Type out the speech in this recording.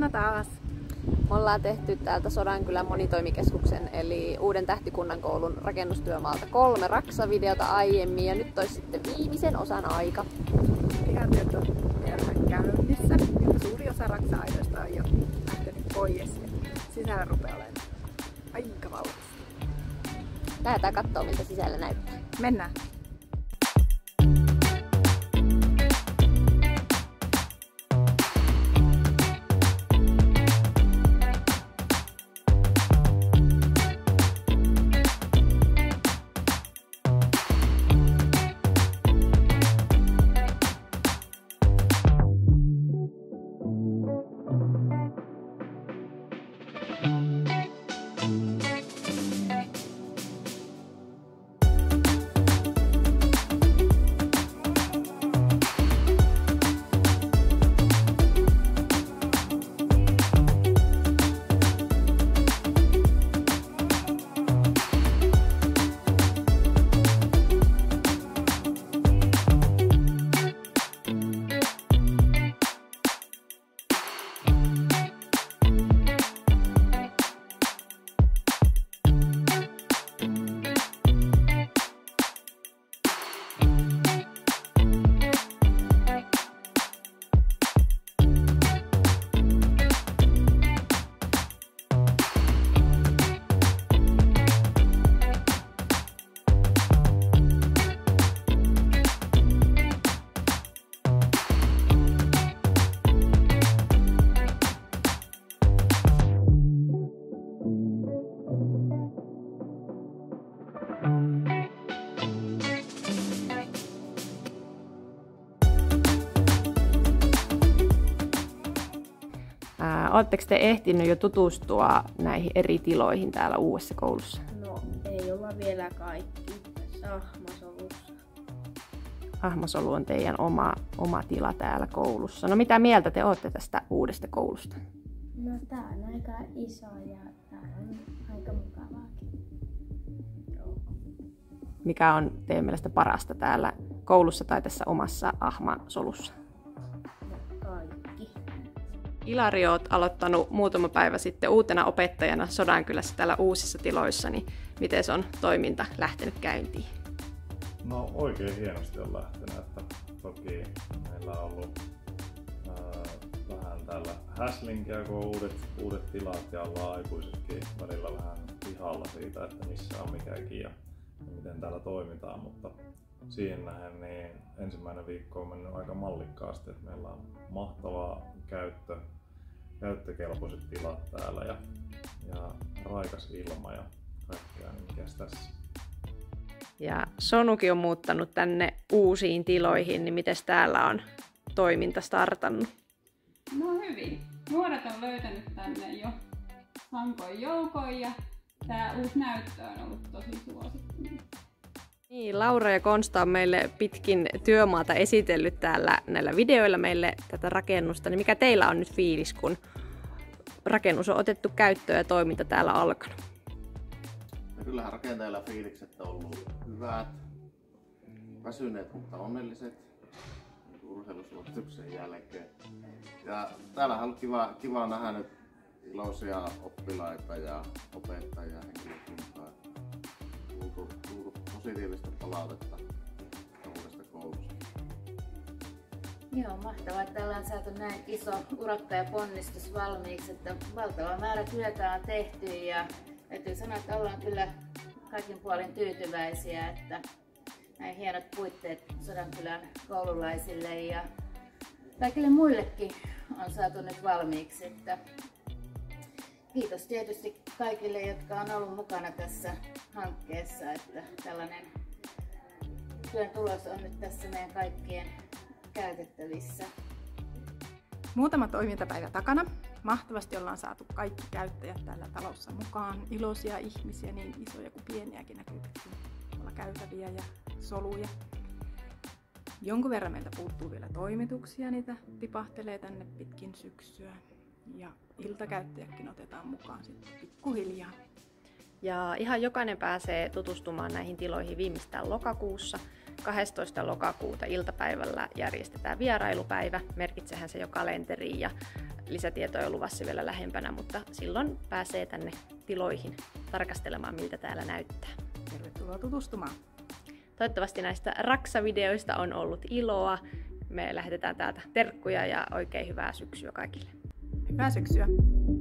Hanna taas. Me ollaan tehty täältä Sodankylän monitoimikeskuksen eli Uuden Tähtikunnan koulun rakennustyömaalta 3 raksavideota aiemmin ja nyt olisi sitten viimeisen osan aika. Pihatyöt on vielä käynnissä. Suuri osa raksa-aidoista on jo lähtenyt pois ja sisällä rupeaa olemaan aika valmis. Lähdetään katsoa miltä sisällä näyttää. Mennään. Oletteko te ehtinyt jo tutustua näihin eri tiloihin täällä uudessa koulussa? No, ei olla vielä kaikki tässä Ahmasolussa. Ahmasolu on teidän oma tila täällä koulussa. No mitä mieltä te olette tästä uudesta koulusta? No, tää on aika iso ja täällä on aika mukavaakin. Mikä on teidän mielestä parasta täällä koulussa tai tässä omassa Ahmasolussa? Kaikki. Ilari, olet aloittanut muutama päivä sitten uutena opettajana Sodankylässä täällä uusissa tiloissa, niin miten on toiminta lähtenyt käyntiin? No oikein hienosti on lähtenyt, että toki meillä on ollut vähän täällä häslinkiä, kun on uudet tilat ja ollaan aikuisetkin välillä vähän pihalla siitä, että missä on mikäkin ja miten täällä toimitaan, mutta siihen nähden niin ensimmäinen viikko on mennyt aika mallikkaasti, että meillä on mahtavaa käyttökelpoiset tilat täällä ja raikas ilma ja kaikkea, niin mikäs tässä. Ja Sonukin on muuttanut tänne uusiin tiloihin, niin miten täällä on toiminta startannut? No hyvin. Nuoret on löytänyt tänne jo sankoin joukoin ja tämä uusi näyttö on ollut tosi suosittu. Niin, Laura ja Konsta on meille pitkin työmaata esitellyt täällä näillä videoilla meille tätä rakennusta. Niin mikä teillä on nyt fiilis, kun rakennus on otettu käyttöön ja toiminta täällä alkanut? No kyllähän rakentajilla fiilikset on ollut hyvät, väsyneet mutta onnelliset urheilusuorituksen jälkeen. Ja täällähän on kiva nähdä nyt iloisia oppilaita ja opettajia ja henkilökuntaa. Tullut positiivista palautetta uudesta koulusta. Joo, mahtavaa, että ollaan saatu näin iso urakka ja ponnistus valmiiksi, että valtava määrä työtä on tehty ja täytyy sanoa, että ollaan kyllä kaikin puolin tyytyväisiä, että näin hienot puitteet Sodankylän koululaisille ja kaikille muillekin on saatu nyt valmiiksi. Että kiitos tietysti kaikille, jotka on ollut mukana tässä hankkeessa, että tällainen työn tulos on nyt tässä meidän kaikkien käytettävissä. Muutama toimintapäivä takana. Mahtavasti ollaan saatu kaikki käyttäjät täällä talossa mukaan. Iloisia ihmisiä, niin isoja kuin pieniäkin näkyy pitkin tuolla käytäviä ja soluja. Jonkun verran meiltä puuttuu vielä toimituksia, niitä tipahtelee tänne pitkin syksyä. Ja iltakäyttäjäkin otetaan mukaan sitten pikkuhiljaa. Ja ihan jokainen pääsee tutustumaan näihin tiloihin viimeistään lokakuussa. 12. lokakuuta iltapäivällä järjestetään vierailupäivä. Merkitsehän se jo kalenteriin ja lisätietoja on luvassa vielä lähempänä, mutta silloin pääsee tänne tiloihin tarkastelemaan, miltä täällä näyttää. Tervetuloa tutustumaan. Toivottavasti näistä Raksa-videoista on ollut iloa. Me lähetetään täältä terkkuja ja oikein hyvää syksyä kaikille. Hyvää syksyä!